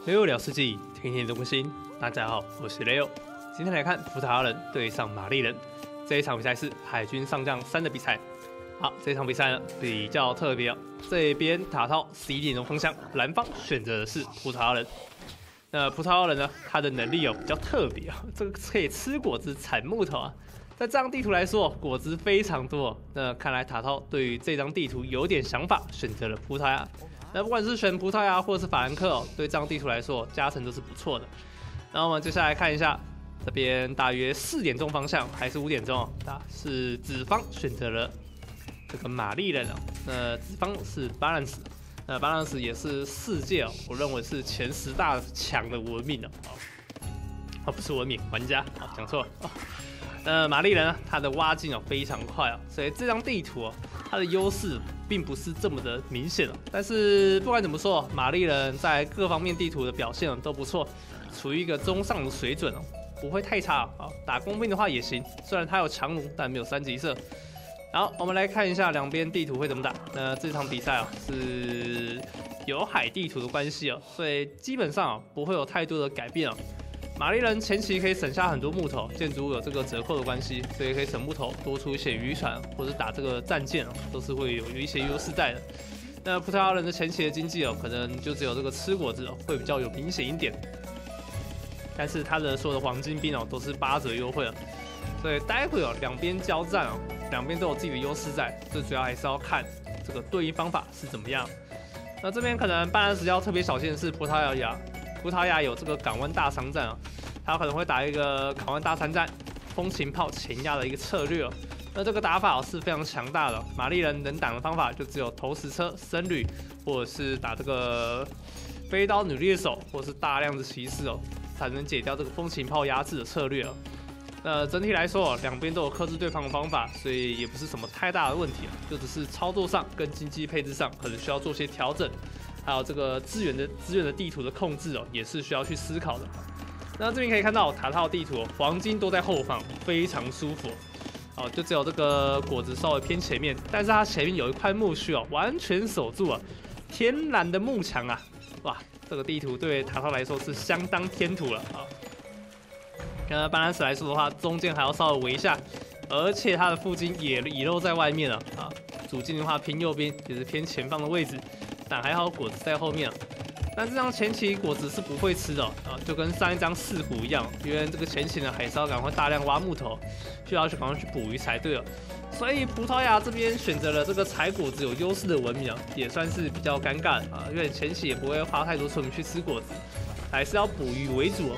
Leo 聊世纪，天天都更新。大家好，我是 Leo。今天来看葡萄牙人对上玛丽人这一场比赛是海军上将3的比赛。好，这场比赛呢比较特别哦。这边塔套11点钟方向，蓝方选择的是葡萄牙人。那葡萄牙人呢，他的能力比较特别啊，这个可以吃果子、产木头啊。在这张地图来说，果子非常多。那看来塔套对于这张地图有点想法，选择了葡萄牙。那不管是选葡萄牙或是法兰克对这张地图来说，加成都是不错的。那我们接下来看一下，这边大约4点钟方向还是5点钟哦，是紫方选择了这个玛丽人哦。那紫方是 Balance， 那 Balance 也是世界哦，我认为是前10大强的文明哦，不是文明玩家哦，讲错了。玛丽人呢，他的挖金非常快哦，所以这张地图它的优势并不是这么的明显哦。但是不管怎么说，玛丽人在各方面地图的表现都不错，处于一个中上的水准哦，不会太差啊。打工兵的话也行，虽然他有强弩，但没有3级射。好，我们来看一下两边地图会怎么打。那这场比赛是有海地图的关系哦，所以基本上不会有太多的改变哦。玛丽人前期可以省下很多木头，建筑物有这个折扣的关系，所以可以省木头，多出一些渔船或者打这个战舰都是会有一些优势在的。那葡萄牙人的前期的经济可能就只有这个吃果子会比较有明显一点，但是他的所有的黄金兵都是8折优惠了，所以待会两边交战两边都有自己的优势在，最主要还是要看这个对应方法是怎么样。那这边可能巴兰斯要特别小心的是葡萄牙有这个港湾大商战他可能会打一个港湾大商战，风琴炮前压的一个策略那这个打法是非常强大的。玛丽人能挡的方法就只有投石车、僧侣，或者是打这个飞刀女猎手，或者是大量的骑士才能解掉这个风琴炮压制的策略那整体来说两边都有克制对方的方法，所以也不是什么太大的问题就只是操作上跟经济配置上可能需要做些调整。还有这个资源的地图的控制也是需要去思考的。那这边可以看到塔套地图黄金都在后方，非常舒服就只有这个果子稍微偏前面，但是它前面有一块木须完全守住天然的幕墙哇，这个地图对塔套来说是相当天土了跟巴兰斯来说的话，中间还要稍微围一下，而且它的附近也遗漏在外面了主镜的话偏右边，也是偏前方的位置。但还好果子在后面但这张前期果子是不会吃的就跟上一张4虎一样，因为这个前期呢还是要赶快大量挖木头，需要去赶快去捕鱼才对了。所以葡萄牙这边选择了这个采果子有优势的文明也算是比较尴尬的因为前期也不会花太多村民去吃果子，还是要捕鱼为主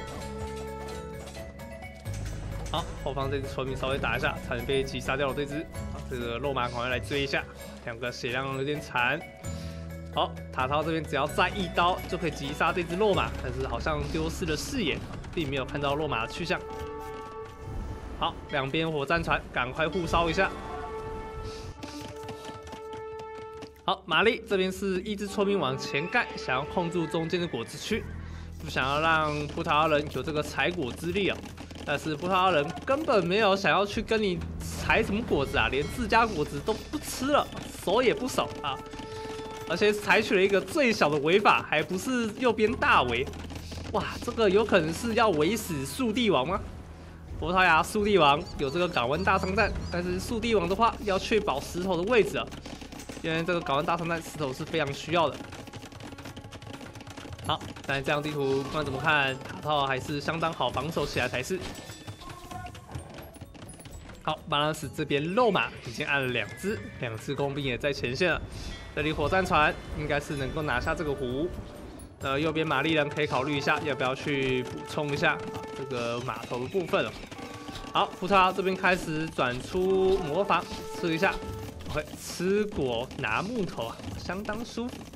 好，后方这只村民稍微打一下，差点被击杀掉了这只这个肉马赶快来追一下，两个血量有点惨。好，塔套这边只要再一刀就可以击杀这只落马，但是好像丢失了视野，并没有看到落马的去向。好，两边火战船赶快互烧一下。好，玛丽这边是一只村民往前盖，想要控住中间的果子区，不想要让葡萄牙人有这个采果之力但是葡萄牙人根本没有想要去跟你采什么果子连自家果子都不吃了，守也不守而且采取了一个最小的围法，还不是右边大围。哇，这个有可能是要围死速帝王吗？葡萄牙速帝王有这个港湾大商战，但是速帝王的话要确保石头的位置因为这个港湾大商战石头是非常需要的。好，但这张地图不管怎么看，塔套还是相当好防守起来才是。好，巴拉斯这边肉马已经按了2只工兵也在前线了。这里火战船应该是能够拿下这个湖。右边玛丽人可以考虑一下，要不要去补充一下这个码头的部分好，葡萄牙这边开始转出魔法，吃一下。OK， 吃果拿木头相当舒服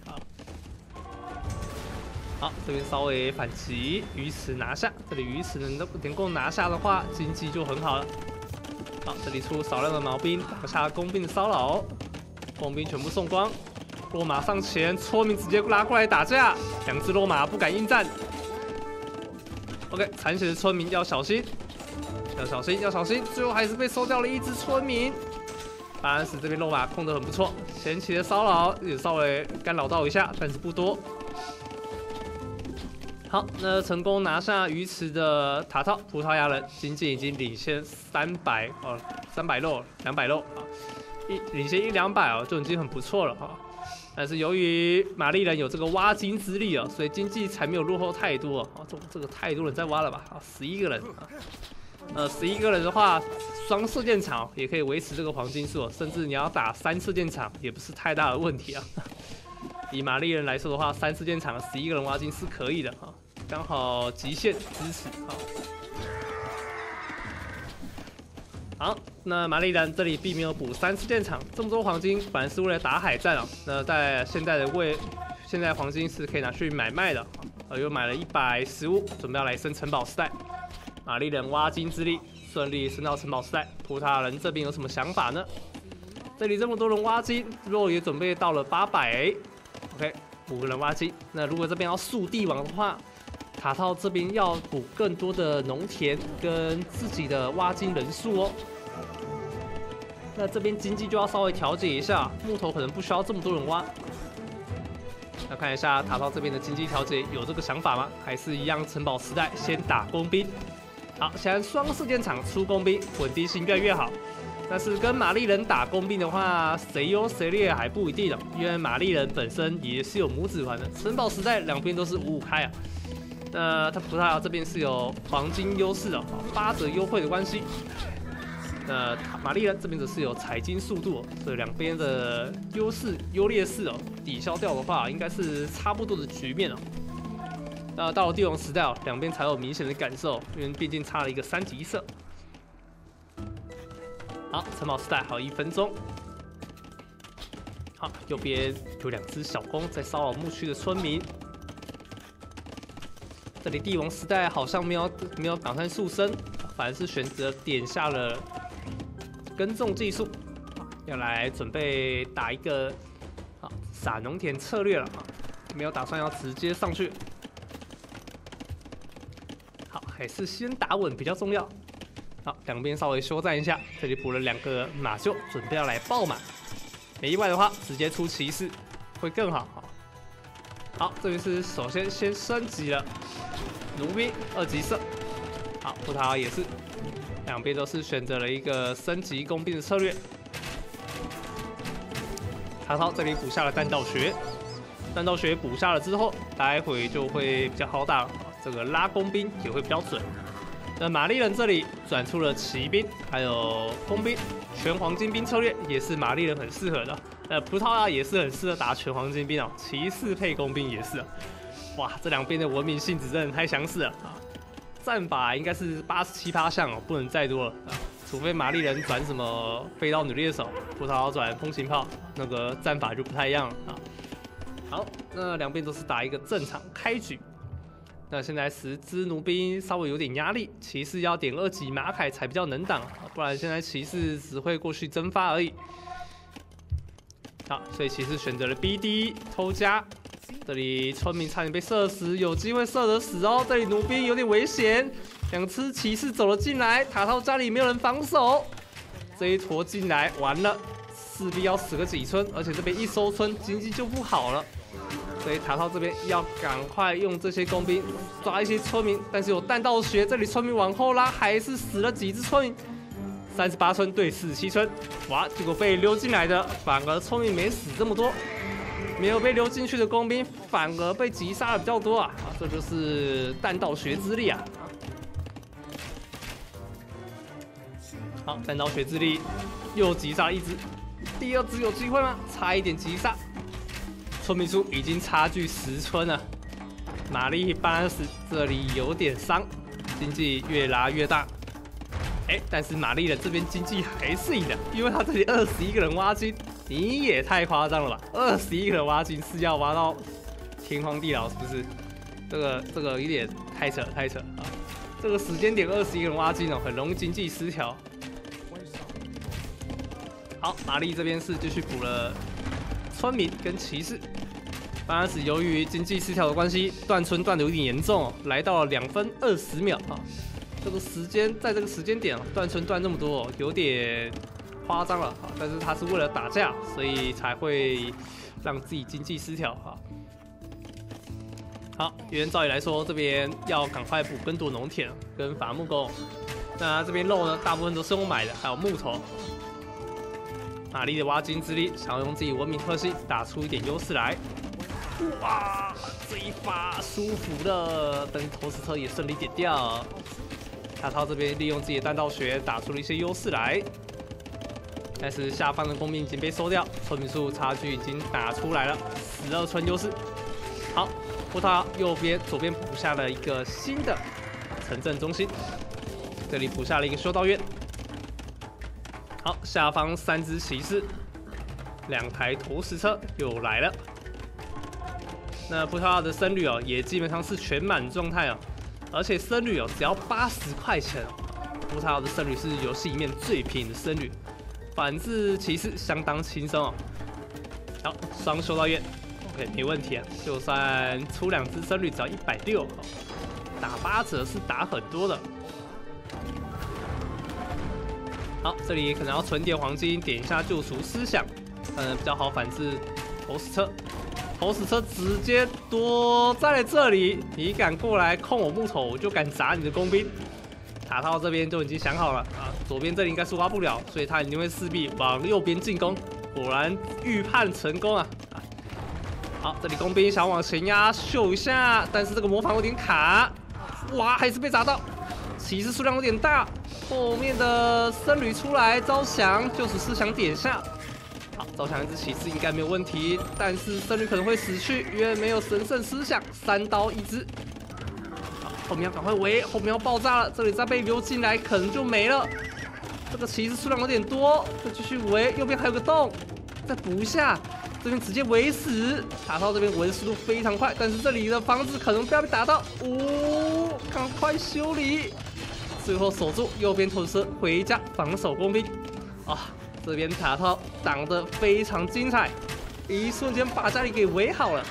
好，这边稍微反击，鱼池拿下。这里鱼池能够拿下的话，经济就很好了。好，这里出少量的毛兵，挡下工兵的骚扰。工兵全部送光，落马上前，村民直接拉过来打架，2只落马不敢应战。OK， 残血的村民要小心，要小心，要小心！最后还是被收掉了1只村民。巴兰斯这边落马控得很不错，前期的骚扰也稍微干扰到一下，但是不多。 好，那成功拿下鱼池的塔套，葡萄牙人经济已经领先300哦，300肉，200肉啊，领先100-200哦，就已经很不错了哈。但是由于玛丽人有这个挖金之力哦，所以经济才没有落后太多哦。这个太多人在挖了吧？啊，11个人啊，11个人的话，双射箭场也可以维持这个黄金数，甚至你要打3射箭场也不是太大的问题啊。以玛丽人来说的话，3射箭场11个人挖金是可以的哈，刚好极限支持哈。好，那玛丽人这里并没有补3射箭场，这么多黄金反而是为了打海战啊。那在现在黄金是可以拿去买卖的，又买了115，准备要来升城堡时代。玛丽人挖金之力顺利升到城堡时代，葡萄牙人这边有什么想法呢？这里这么多人挖金，肉也准备到了800。OK， 5个人挖金。那如果这边要速帝王的话，塔套这边要补更多的农田跟自己的挖金人数哦。那这边经济就要稍微调节一下，木头可能不需要这么多人挖。那看一下塔套这边的经济调节有这个想法吗？还是一样城堡时代先打工兵？好，现在双射箭场出工兵，稳定性越来越好。但是跟玛丽人打工兵的话，谁优谁劣还不一定哦，因为玛丽人本身也是有母子团的，城堡时代两边都是5-5开啊。那它葡萄牙这边是有黄金优势的，8折优惠的关系。那玛丽人这边则是有采金速度，所以两边的优劣势抵消掉的话，应该是差不多的局面哦。那到了帝王时代两边才有明显的感受，因为毕竟差了一个3级色。好，城堡时代还有1分钟。好，右边有2只小弓在骚扰牧区的村民。这里帝王时代好像没有打算速升，反而是选择点下了耕种技术，要来准备打一个撒农田策略了没有打算要直接上去。好，还是先打稳比较重要。好，两边稍微休战一下，这里补了2个马厩，准备要来爆马。没意外的话，直接出骑士会更好。好，这边是首先升级了奴兵2级色。好，葡萄牙也是，两边都是选择了一个升级工兵的策略。塔套这里补下了弹道学，弹道学补下了之后，待会就会比较好打，这个拉工兵也会比较准。那玛丽人这里转出了骑兵，还有工兵，全黄金兵策略也是玛丽人很适合的。葡萄牙也是很适合打全黄金兵哦，骑士配工兵也是。哇，这两边的文明性质真的太相似了啊！战法应该是87%项哦，不能再多了啊，除非玛丽人转什么飞刀女猎手，葡萄牙转风行炮，那个战法就不太一样了啊。好，那两边都是打一个正常开局。那现在10只奴兵稍微有点压力，骑士要点2级马凯才比较能挡，不然现在骑士只会过去蒸发而已。好，所以骑士选择了 BD 偷家，这里村民差点被射死，有机会射得死哦。这里奴兵有点危险，2只骑士走了进来，塔套家里没有人防守，这一坨进来完了，势必要死个几村，而且这边一收村经济就不好了。所以塔套这边要赶快用这些工兵抓一些村民，但是有弹道学，这里村民往后拉，还是死了几只村民。38村对47村，哇！结果被溜进来的反而村民没死这么多，没有被溜进去的工兵反而被击杀的比较多啊！这就是弹道学之力啊！好，弹道学之力又击杀了1只，第2只有机会吗？差一点击杀。村民数已经差距10村了，玛丽80这里有点伤，经济越拉越大。但是玛丽人这边经济还是赢的，因为他这里21个人挖金，你也太夸张了吧！21个人挖金是要挖到天荒地老是不是？这个有点太扯啊！这个时间点21个人挖金很容易经济失调。好，玛丽这边是继续补了村民跟骑士。80由于经济失调的关系，断村断的有点严重来到了2分20秒啊！这个时间在这个时间点断村断这么多有点夸张了但是他是为了打架，所以才会让自己经济失调好，原照理来说，这边要赶快补更多农田跟伐木工。那这边肉呢，大部分都是用买的，还有木头。玛丽的挖金之力，想要用自己文明特性打出一点优势来。哇，这一发舒服了，但是投石车也顺利点掉。塔涛这边利用自己的弹道学打出了一些优势来，但是下方的工兵已经被收掉，村民数差距已经打出来了，12村优势。好，葡萄右边、左边补下了一个新的城镇中心，这里补下了一个修道院。好，下方3只骑士，2台投石车又来了。那葡萄牙的僧侣哦，也基本上是全满状态哦，而且僧侣哦只要80块钱哦。葡萄牙的僧侣是游戏里面最便宜的僧侣，反制骑士相当轻松哦。好，双修道院 ，OK 没问题啊，就算出2只僧侣只要160哦，打8折是打很多的。好，这里可能要存点黄金，点一下救赎思想，比较好反制投石车。投石车直接躲在了这里，你敢过来控我木头，我就敢砸你的工兵。塔套这边就已经想好了啊，左边这里应该是挖不了，所以他一定会势必往右边进攻。果然预判成功啊！好，这里工兵想往前压秀一下，但是这个魔法有点卡，哇，还是被砸到。骑士数量有点大，后面的僧侣出来招降，就只是想点下。好，招降一只骑士应该没有问题，但是僧侣可能会死去，因为没有神圣思想，3刀1只。好，后面要赶快围，后面要爆炸了，这里再被溜进来可能就没了。这个骑士数量有点多，再继续围，右边还有个洞，再补一下，这边直接围死。塔套这边围的速度非常快，但是这里的房子可能不要被打到，赶快修理。最后守住右边投石车回家防守工兵啊！这边塔套挡得非常精彩，一瞬间把家里给围好了。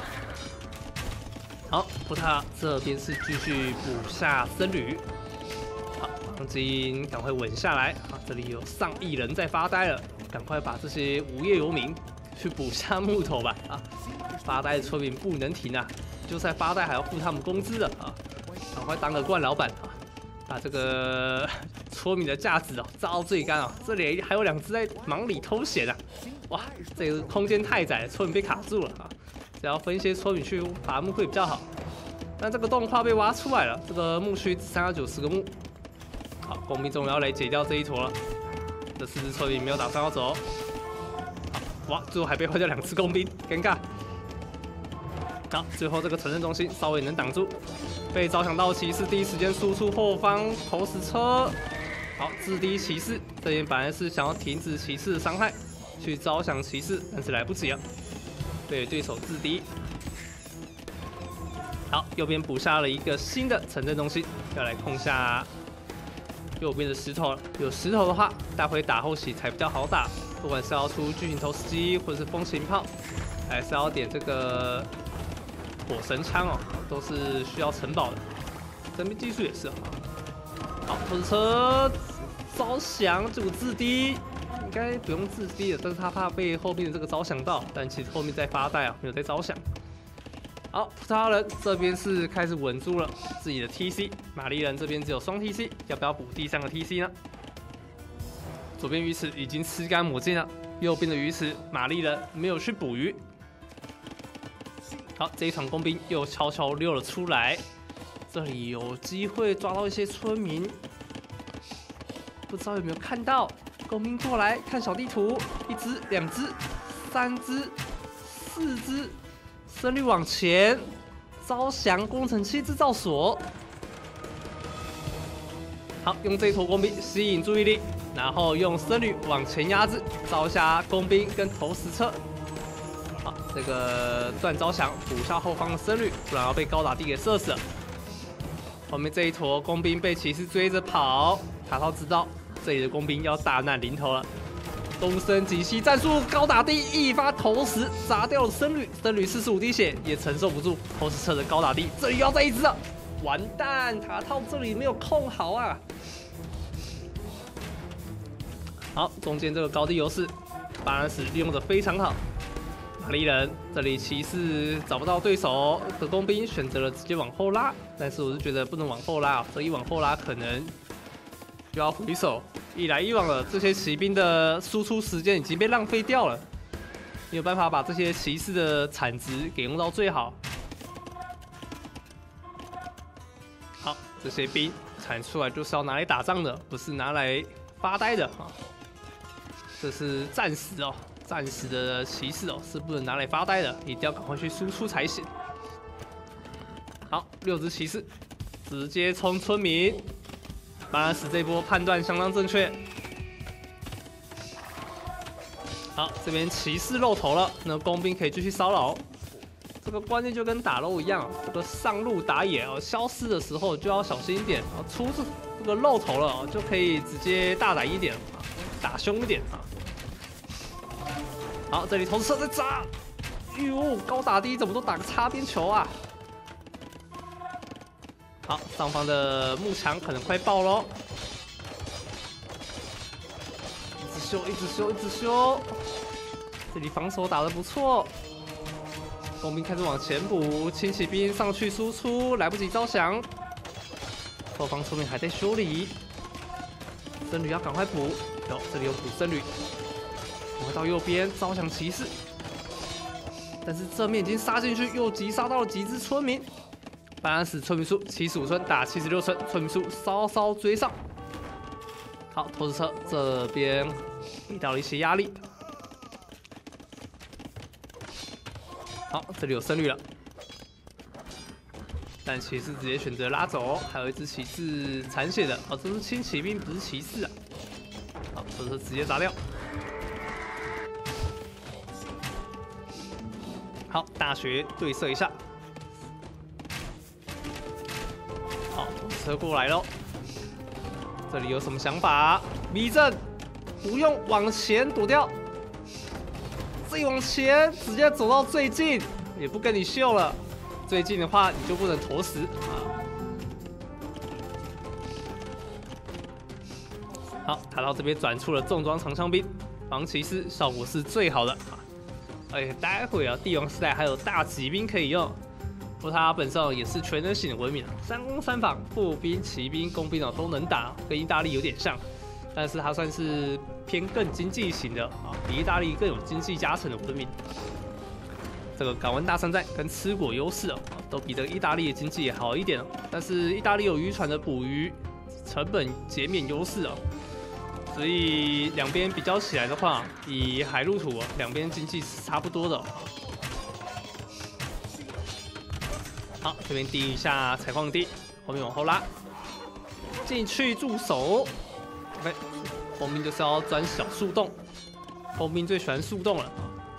好，葡萄这边是继续补下僧侣。好，黄金赶快稳下来啊！这里有上亿人在发呆了，赶快把这些无业游民去补下木头吧！啊，发呆的村民不能停啊！就算发呆还要付他们工资的啊！赶快当个惯老板啊！把这个村民的价值哦榨到最干哦，这里还有2只在忙里偷闲啊！哇，这个空间太窄了，村民被卡住了啊！只要分一些村民去伐木会比较好。但这个洞快被挖出来了，这个木区只剩下90个木。好，工兵终于要来解掉这一坨了。这4只村民没有打算要走。好，哇，最后还被换掉2只工兵，尴尬。好，最后这个城镇中心稍微能挡住。被招降到骑士第一时间输出后方投石车，好，制敌骑士这边本来是想要停止骑士的伤害，去招降骑士，但是来不及了，被对手制敌。好，右边补下了一个新的城镇中心，要来控下右边的石头了。有石头的话，待会打后期才比较好打，不管是要出巨型投石机，或者是风行炮，还是要点这个火神枪哦，都是需要城堡的。这边技术也是好，投石车招降，这个制敌应该不用制敌了，但是他怕被后面的这个招降到，但其实后面在发呆啊，没有在招降。好，葡萄牙人这边是开始稳住了自己的 TC， 玛丽人这边只有双 TC， 要不要补第3个 TC 呢？左边鱼池已经吃干抹净了，右边的鱼池玛丽人没有去捕鱼。好，这一场工兵又悄悄溜了出来，这里有机会抓到一些村民，不知道有没有看到？工兵过来看小地图，1只、2只、3只、4只，僧侣往前招降工程器制造所。好，用这一坨工兵吸引注意力，然后用僧侣往前压制，招下工兵跟投石车。好，这个断招降补下后方的僧侣，不然要被高打地给射死了。后面这一坨工兵被骑士追着跑，塔套知道这里的工兵要大难临头了。东升极西战术，高打地一发投石砸掉了僧侣，僧侣45滴血也承受不住投石车的高打地，这里要再1只了，完蛋，塔套这里没有控好啊。好，中间这个高地优势，巴兰斯利用的非常好。 玛丽人这里骑士找不到对手的工兵，选择了直接往后拉，但是我是觉得不能往后拉啊，这一往后拉可能就要回手，一来一往了，这些骑兵的输出时间已经被浪费掉了，没有办法把这些骑士的产值给用到最好。好，这些兵产出来就是要拿来打仗的，不是拿来发呆的啊。这是战时哦。 战时的骑士哦，是不能拿来发呆的，一定要赶快去输出才行。好，6只骑士直接冲村民，巴拉斯这波判断相当正确。好，这边骑士露头了，那工兵可以继续骚扰。这个关键就跟打漏一样，这个上路打野哦，消失的时候就要小心一点，出这个露头了哦，就可以直接大胆一点啊，打凶一点啊。 好，这里投射在炸，哟，高打低怎么都打个擦边球啊！好，上方的幕墙可能快爆喽，一直修，一直修，一直修。这里防守打得不错，工兵开始往前补，轻骑兵上去输出，来不及招降，后方村民还在修理，僧侣要赶快补，有这里有补僧侣。 回到右边招降骑士，但是正面已经杀进去，又击杀到了几只村民。巴兰斯村民数75村打76村，村民数稍稍追上。好，投石车这边给到了一些压力。好，这里有胜率了，但骑士直接选择拉走，还有一只骑士残血的哦，这是轻骑兵，不是骑士啊。好，投石车直接砸掉。 好，大学对射一下。好，车过来喽。这里有什么想法？迷阵，不用往前躲掉，自己往前，直接走到最近，也不跟你秀了。最近的话，你就不能投石啊。好，他到这边转出了重装长枪兵，防骑士效果是最好的啊。 而且待会啊，帝王时代还有大骑兵可以用，不过它本身也是全能型的文明，3攻3防，步兵、骑兵、工兵都能打，跟意大利有点像，但是它算是偏更经济型的啊，比意大利更有经济加成的文明。这个港湾大山寨跟吃果优势哦，都比这个意大利的经济也好一点哦，但是意大利有渔船的捕鱼成本减免优势哦。 所以两边比较起来的话，以海陆土两边经济是差不多的。好，这边盯一下采矿地，后面往后拉，进去驻守。OK， 工兵就是要钻小树洞，工兵最喜欢树洞了。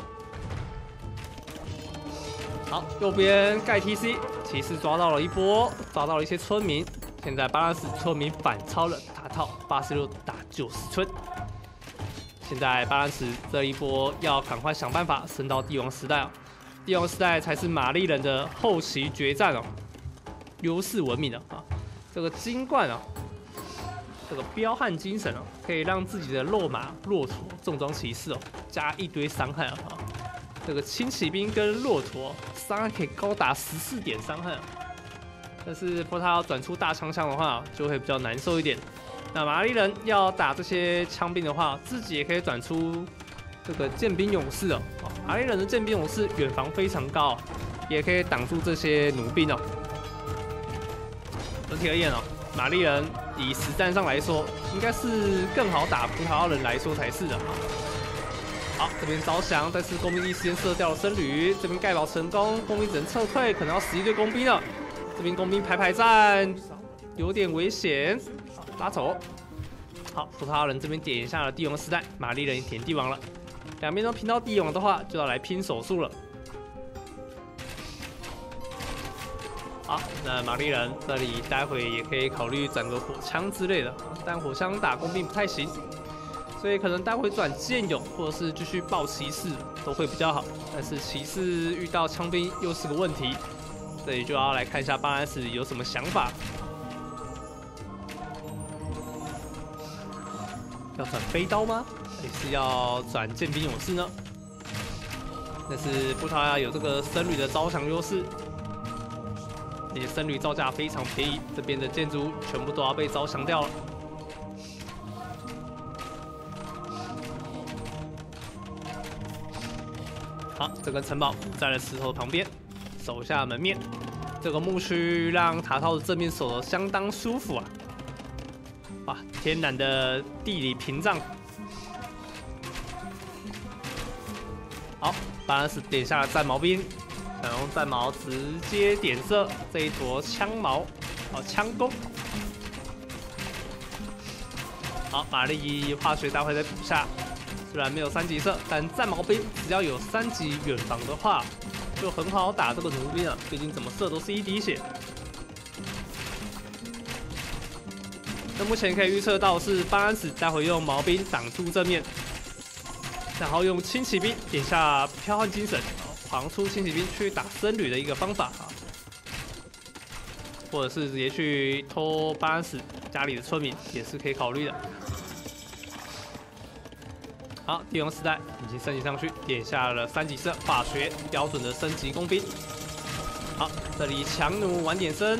好，右边盖 TC， 骑士抓到了一波，抓到了一些村民。 现在巴拉斯村民反超了大套86打90村。现在巴拉斯这一波要赶快想办法升到帝王时代哦，帝王时代才是玛丽人的后期决战哦，优势文明的啊。这个金冠啊，这个彪悍精神哦，可以让自己的肉马、骆驼、重装骑士哦加一堆伤害啊。这个轻骑兵跟骆驼伤害可以高达14点伤害啊。 但是如果他要转出大枪枪的话，就会比较难受一点。那玛丽人要打这些枪兵的话，自己也可以转出这个剑兵勇士哦。玛丽人的剑兵勇士远防非常高，也可以挡住这些弩兵哦。整体而言哦，玛丽人以实战上来说，应该是更好打葡萄牙人来说才是的。好，这边招降，但是工兵第一时间射掉了僧侣，这边盖堡成功，工兵只能撤退，可能要死一堆工兵了。 这边工兵排站有点危险，拉走。好，葡萄牙人这边点一下了帝王时代，玛丽人也点帝王了。两边都拼到帝王的话，就要来拼手速了。好，那玛丽人这里待会也可以考虑转个火枪之类的，但火枪打工兵不太行，所以可能待会转剑勇或者是继续爆骑士都会比较好。但是骑士遇到枪兵又是个问题。 这里就要来看一下巴兰斯有什么想法，要转飞刀吗？还是要转剑兵勇士呢？ 但是葡萄牙有这个僧侣的招降优势，而且僧侣造价非常便宜，这边的建筑全部都要被招降掉了。好，这个城堡在了石头旁边，守下门面。这个牧区让塔套的正面守得相当舒服啊！哇，天然的地理屏障。好，巴兰斯点下了战矛兵，想用战矛直接点射这一坨枪矛，枪弓。好，玛丽化学大会在补下，虽然没有3级射，但战矛兵只要有3级远防的话，就很好打这个弩兵了。毕竟怎么射都是一滴血。那目前可以预测到是巴兰斯待会用矛兵挡住正面。然后用轻骑兵点下剽悍精神，狂出轻骑兵去打僧侣的一个方法啊，或者是直接去偷巴兰斯家里的村民也是可以考虑的。好，帝王时代已经升级上去，点下了3级射化学标准的升级工兵。好，这里强弩晚点升，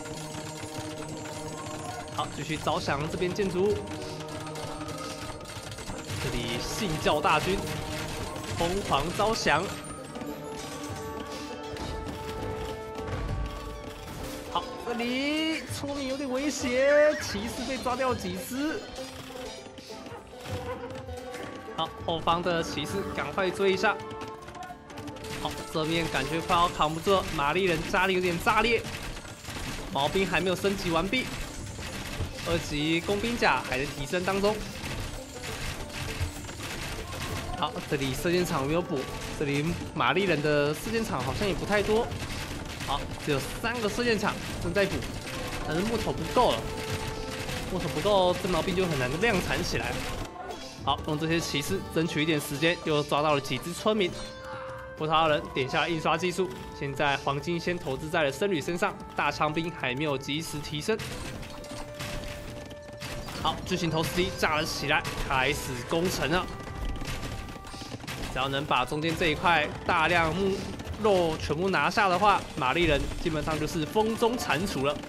好，继续招降这边建筑物。这里信教大军疯狂招降，好，这里村民有点危险，骑士被抓掉几只。好，后方的骑士赶快追一下。好，这边感觉快要扛不住了，玛丽人家里有点炸裂，矛兵还没有升级完毕，2级工兵甲还在提升当中。好，这里射箭场没有补，这里玛丽人的射箭场好像也不太多。好，只有3个射箭场正在补，但是木头不够了，木头不够，这矛兵就很难量产起来。好，用这些骑士争取一点时间，又抓到了几只村民。葡萄牙人点下印刷技术，现在黄金先投资在了僧侣身上，大枪兵还没有及时提升。好，巨型投石机炸了起来，开始攻城了。只要能把中间这一块大量木肉全部拿下的话，玛丽人基本上就是风中蟾蜍了。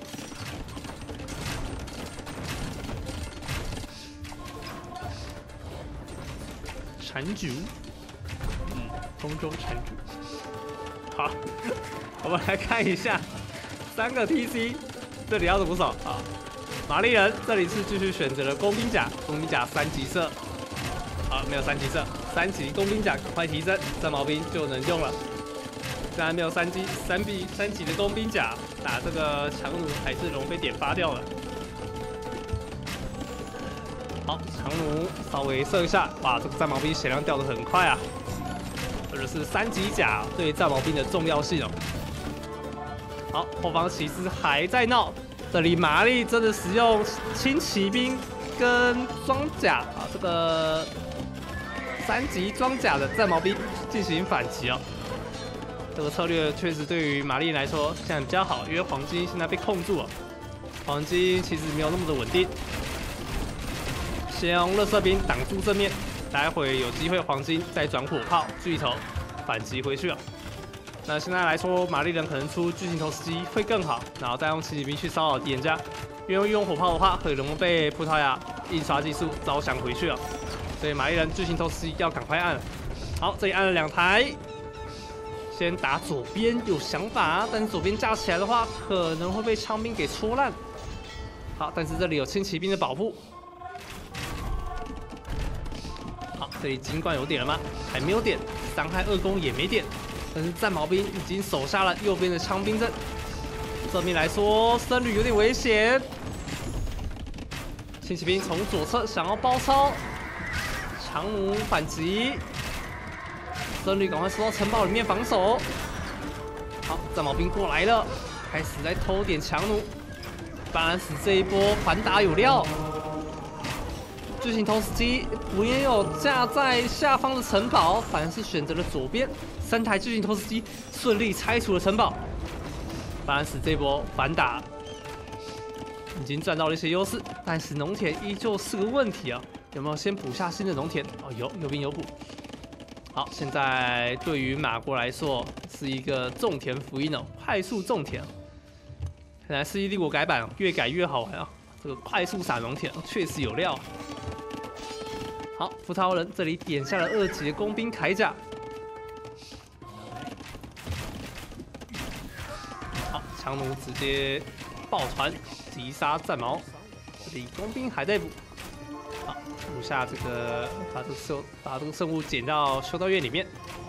蟾蜍，风中蟾蜍。好，我们来看一下3个 TC， 这里要怎么守啊？玛丽人这里是继续选择了工兵甲，工兵甲3级射。好，没有3级射，3级工兵甲赶快提升，战矛兵就能用了。虽然没有3级的工兵甲，打这个强弩还是容易被点发掉了。好，强弩稍微射一下，哇，这个战矛兵血量掉得很快啊！这就是3级甲对战矛兵的重要性哦。好，后方骑士还在闹，这里玛丽真的使用轻骑兵跟装甲啊，这个3级装甲的战矛兵进行反击哦。这个策略确实对于玛丽来说现在比较好，因为黄金现在被控住了，黄金其实没有那么的稳定。先用垃圾兵挡住正面，待会有机会黄金再转火炮巨头反击回去了。那现在来说，玛丽人可能出巨型投石机会更好，然后再用轻骑兵去骚扰敌人家，因为用火炮的话很容易被葡萄牙印刷技术招降回去了。所以玛丽人巨型投石机要赶快按了。好，这里按了2台，先打左边有想法，但是左边架起来的话，可能会被枪兵给戳烂。好，但是这里有轻骑兵的保护。好，这里金冠有点了吗？还没有点，伤害2攻也没点，但是战矛兵已经守下了右边的枪兵阵。这边来说，僧侣有点危险。轻骑兵从左侧想要包抄。强弩反击，僧侣赶快缩到城堡里面防守。好，战矛兵过来了，开始在偷点强弩。巴兰斯这一波反打有料，巨型投石机不也有架在下方的城堡，反而是选择了左边。3台巨型投石机顺利拆除了城堡。巴兰斯这一波反打已经赚到了一些优势，但是农田依旧是个问题啊。有没有先补下新的农田？哦，有兵有补。 好，现在对于马国来说是一个种田福音哦，快速种田。看来《世纪帝国》改版越改越好玩啊！这个快速撒农田确实有料。好，葡萄牙人这里点下了2级的工兵铠甲。好，强弩直接爆团击杀战矛，这里工兵还在补。好，补下这个把这个圣物捡到修道院里面。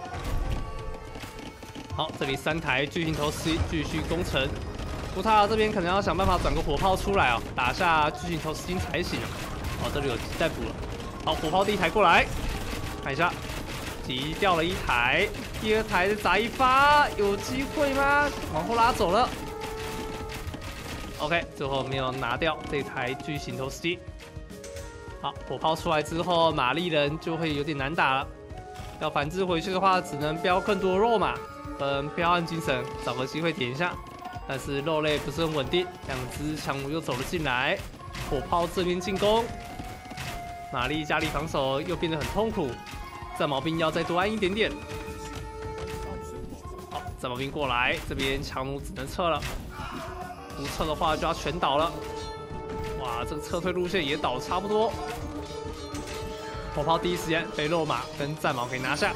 好，这里3台巨型头司继续攻城。葡萄牙这边可能要想办法转个火炮出来哦，打下巨型头司才行。哦，这里有在补了。好，火炮第1台过来，看一下，击掉了1台，第2台再砸1发，有机会吗？往后拉走了。OK， 最后没有拿掉这台巨型头司机。好，火炮出来之后，玛丽人就会有点难打了。要反制回去的话，只能标更多肉嘛，跟彪悍精神找个机会点一下。但是肉类不是很稳定，2只强弩又走了进来，火炮正面进攻。玛丽加里防守又变得很痛苦，战矛兵要再多按一点点。好，战矛兵过来，这边强弩只能撤了，不撤的话就要全倒了。哇，这个撤退路线也倒差不多。火炮第一时间被肉马跟战矛给拿下。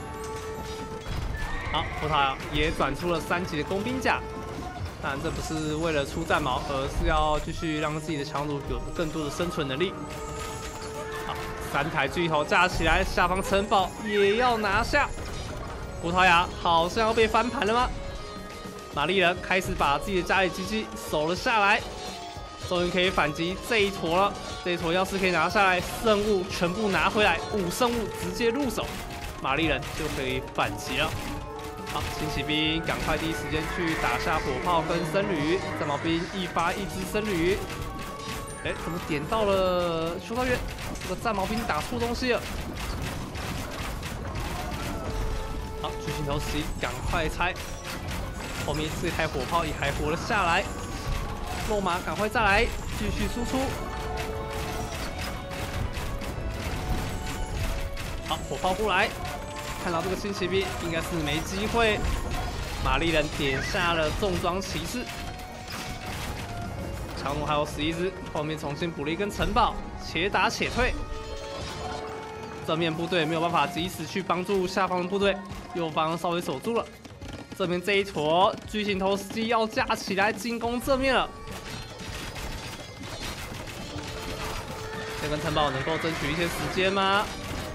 好，葡萄牙也转出了3级的工兵甲，但这不是为了出战矛，而是要继续让自己的强弩有更多的生存能力。3台巨头架起来，下方城堡也要拿下。葡萄牙好像要被翻盘了吗？玛丽人开始把自己的家里基地守了下来，终于可以反击这一坨了。这一坨要是可以拿下来，圣物全部拿回来，5圣物直接入手，玛丽人就可以反击了。好，轻骑兵赶快第一时间去打下火炮跟僧侣，战矛兵1发1只僧侣。哎，怎么点到了修道院？这个战矛兵打错东西了。好，巨型头司机赶快拆，后面这台火炮也还活了下来。肉马赶快再来，继续输出。好，火炮过来，看到这个轻骑兵应该是没机会。玛丽人点下了重装骑士。强弩还有11只，后面重新补了一根城堡，且打且退。正面部队没有办法及时去帮助下方的部队，右方稍微守住了。这边这一坨巨型头司机要架起来进攻正面了。这根城堡能够争取一些时间吗？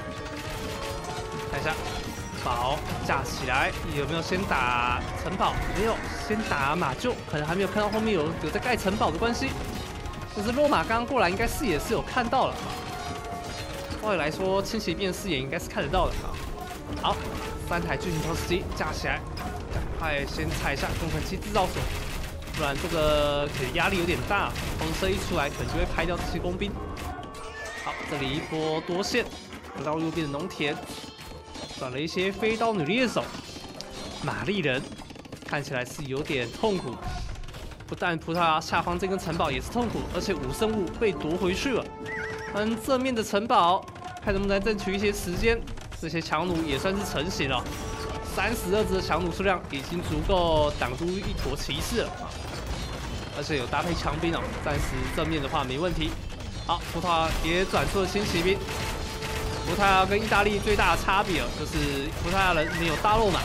看一下，堡架起来，有没有先打城堡？没有，先打马厩，可能还没有看到后面有在盖城堡的关系。但是罗马刚刚过来，应该视野是有看到了。照理来说，轻骑兵视野应该是看得到的啊。好，3台巨型头司机架起来，赶快先踩一下工程器制造所，不然这个可能压力有点大。风车一出来，可能就会拍掉这些工兵。好，这里一波多线，回到右边的农田。转了一些飞刀女猎手，玛丽人看起来是有点痛苦。不但葡萄牙下方这根城堡也是痛苦，而且5圣物被夺回去了。正面的城堡看能不能争取一些时间。这些强弩也算是成型了，32只的强弩数量已经足够挡住一坨骑士了，而且有搭配枪兵哦，暂时正面的话没问题。好，葡萄牙也转出了轻骑兵。葡萄牙跟意大利最大的差别就是葡萄牙人没有大肉马，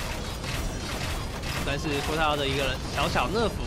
但是葡萄牙的一个人小小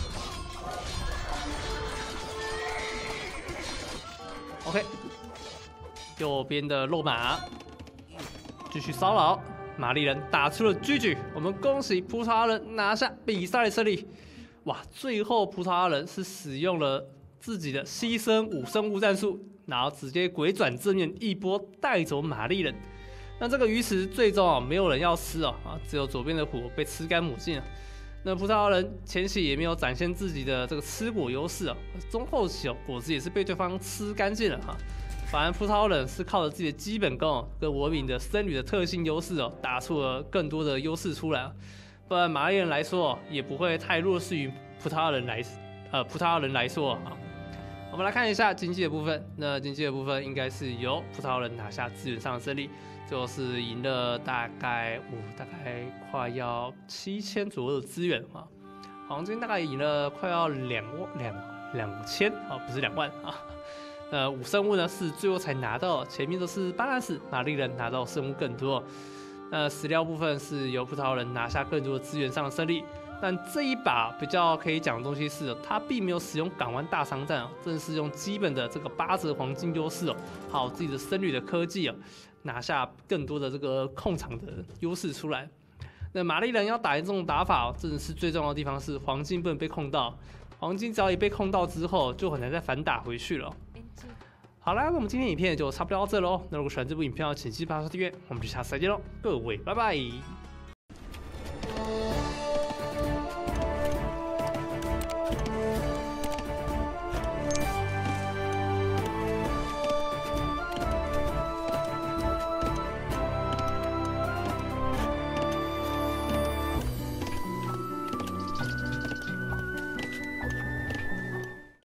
nerf。OK， 右边的肉马继续骚扰，玛丽人打出了GG，我们恭喜葡萄牙人拿下比赛的胜利。哇，最后葡萄牙人是使用了自己的牺牲5圣物战术，然后直接鬼转正面一波带走玛丽人。那这个鱼池最终没有人要吃只有左边的虎被吃干抹净了。那葡萄牙人前期也没有展现自己的这个吃果优势中后期果子也是被对方吃干净了反而葡萄牙人是靠着自己的基本功跟文明的僧侣的特性优势打出了更多的优势出来不然玛丽人来说也不会太弱势于葡萄牙人来说我们来看一下经济的部分。那经济的部分应该是由葡萄牙人拿下资源上的胜利，最后是赢了大概快要7000左右的资源啊。黄金大概赢了快要2000啊，不是2万啊。5圣物呢是最后才拿到，前面都是巴拉斯、玛丽人拿到圣物更多。石料部分是由葡萄牙人拿下更多的资源上的胜利。但这一把比较可以讲的东西是，它并没有使用港湾大商战，正是用基本的这个8折黄金优势还有自己的僧侣的科技拿下更多的这个控场的优势出来。那玛丽人要打赢这种打法，真的是最重要的地方是黄金不能被控到，黄金只要一被控到之后，就很难再反打回去了。好啦，那我们今天影片就差不多到这喽。那如果喜欢这部影片，请记得帮我订阅，我们就下次再见喽，各位拜拜。